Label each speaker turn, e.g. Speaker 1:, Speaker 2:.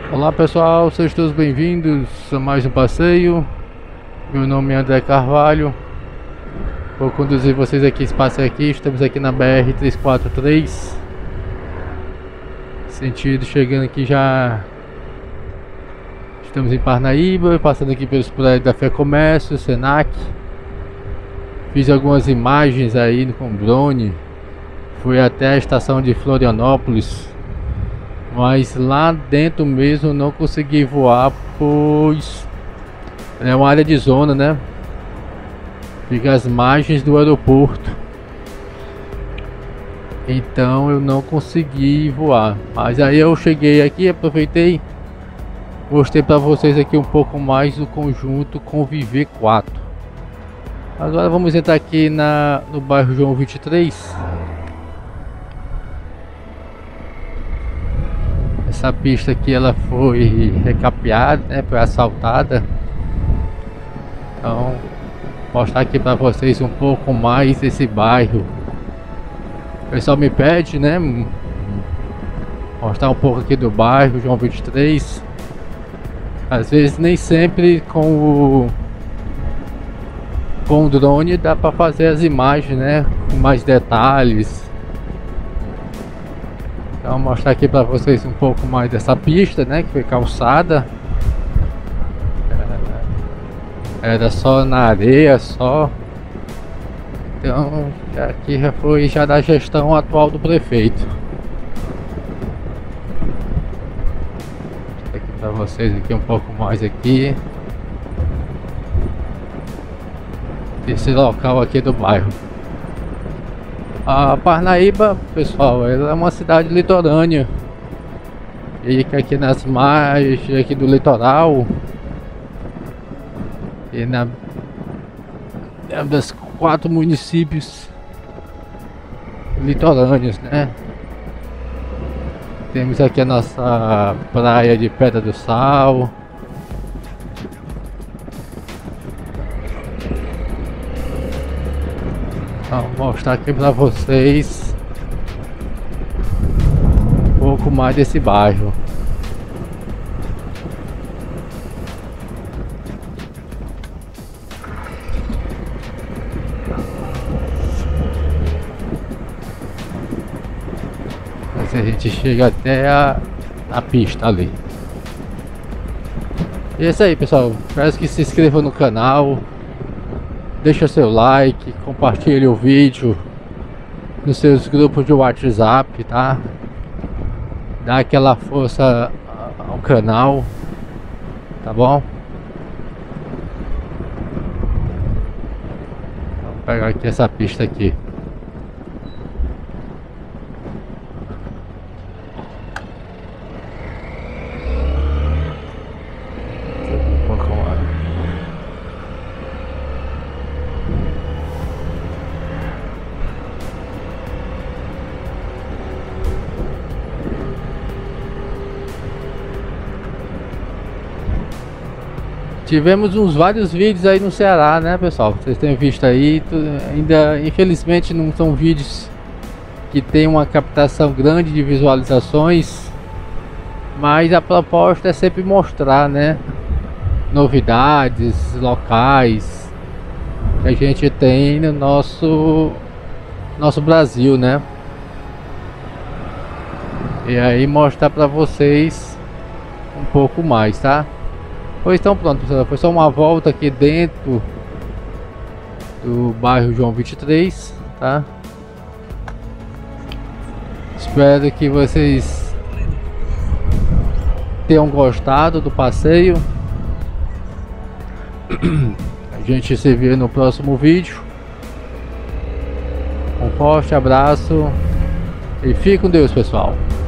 Speaker 1: Olá pessoal, sejam todos bem-vindos a mais um passeio. Meu nome é André Carvalho. Vou conduzir vocês aqui, esse passeio aqui. Estamos aqui na BR-343, sentido chegando aqui já. Estamos em Parnaíba, passando aqui pelos prédios da Fé Comércio, Senac. Fiz algumas imagens aí com drone. Fui até a estação de Florianópolis, mas lá dentro mesmo não consegui voar, pois é uma área de zona, né? Fica às margens do aeroporto, então eu não consegui voar. Mas aí eu cheguei aqui, aproveitei, mostrei para vocês aqui um pouco mais do conjunto Conviver 4. Agora vamos entrar aqui no bairro João 23. Essa pista aqui ela foi recapeada, né? Foi asfaltada. Então, mostrar aqui para vocês um pouco mais desse bairro. O pessoal me pede, né? Mostrar um pouco aqui do bairro João 23. Às vezes nem sempre com o drone dá para fazer as imagens, né? Com mais detalhes. Então, vou mostrar aqui para vocês um pouco mais dessa pista, né? Que foi calçada. Era só na areia, só. Então, aqui já foi já da gestão atual do prefeito. Aqui para vocês aqui um pouco mais aqui. Esse local aqui do bairro. A Parnaíba, pessoal, ela é uma cidade litorânea. E aqui nas margens aqui do litoral. E das 4 municípios litorâneos, né? Temos aqui a nossa praia de Pedra do Sal. Vou mostrar aqui para vocês um pouco mais desse bairro. Assim a gente chega até a pista ali. E é isso aí, pessoal. Peço que se inscreva no canal. Deixa seu like, compartilhe o vídeo nos seus grupos de WhatsApp, tá? Dá aquela força ao canal, tá bom? Vou pegar aqui essa pista aqui. Tivemos vários vídeos aí no Ceará, né, pessoal? Vocês têm visto aí, ainda infelizmente não são vídeos que tem uma captação grande de visualizações, mas a proposta é sempre mostrar, né, novidades, locais que a gente tem no nosso Brasil, né? E aí mostrar para vocês um pouco mais, tá? Pois então pronto, pessoal, foi só uma volta aqui dentro do bairro João 23, tá? Espero que vocês tenham gostado do passeio. A gente se vê no próximo vídeo. Um forte abraço e fique com Deus, pessoal.